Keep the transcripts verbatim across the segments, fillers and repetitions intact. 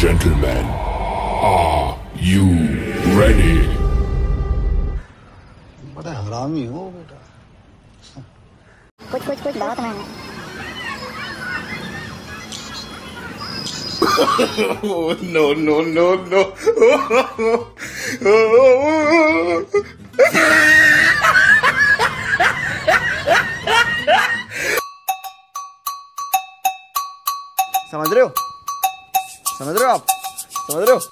gentlemen, are you ready? बड़ा हरामी हो बेटा। कुछ कुछ कुछ बहुत महंगा। Oh, no, no, no, no. समझ रहे हो? समझ रहे हो आप? समझ रहे हो?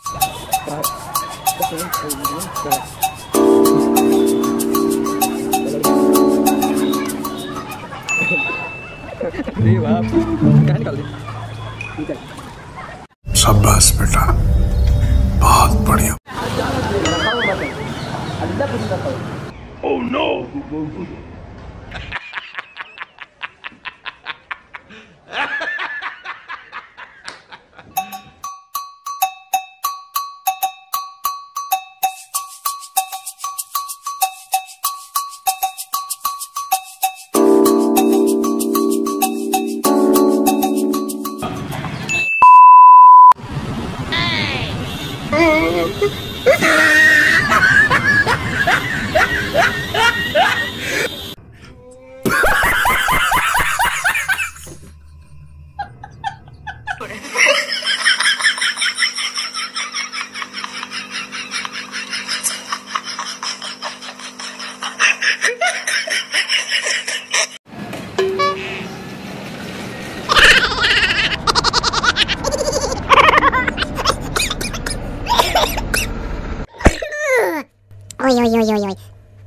शाबाश बेटा, बहुत बढ़िया। Oh no! Oi, oi, oi, oi, oi.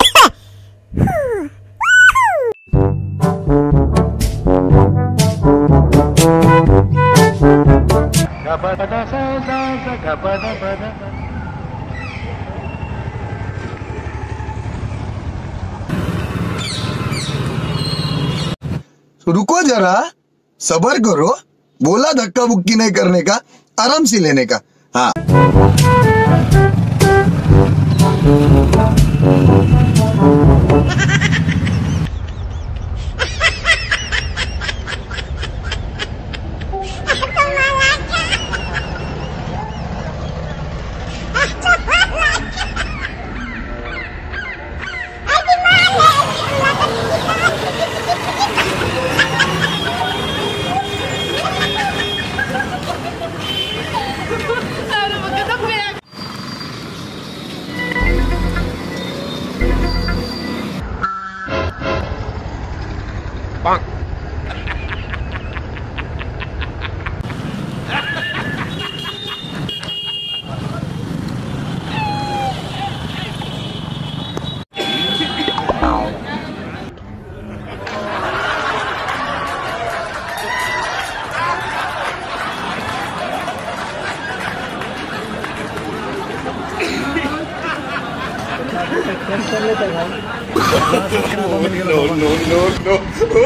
रुको जरा, सबर करो। बोला धक्का बुक्की नहीं करने का, आराम से लेने का। हाँ। No, no, no, no.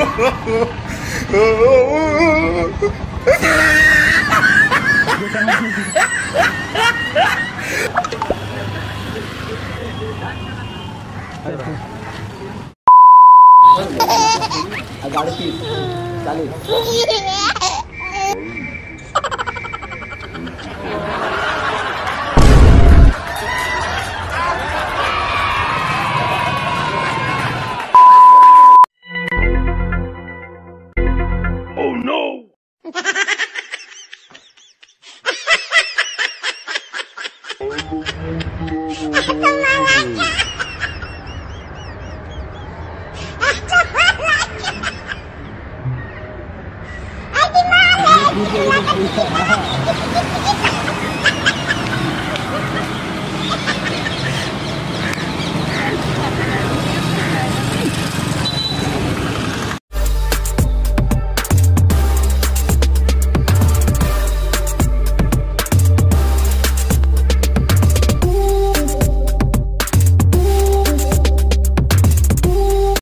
Oh no! I